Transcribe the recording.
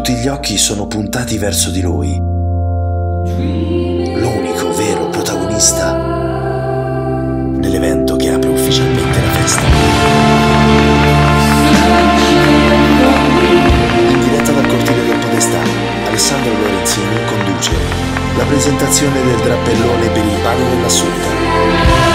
tutti gli occhi sono puntati verso di lui, l'unico vero protagonista nell'evento che apre ufficialmente la festa. In diretta dal cortile del Podestà, Alessandro Lorenzini conduce la presentazione del drappellone per il Ballo dell'Assunta.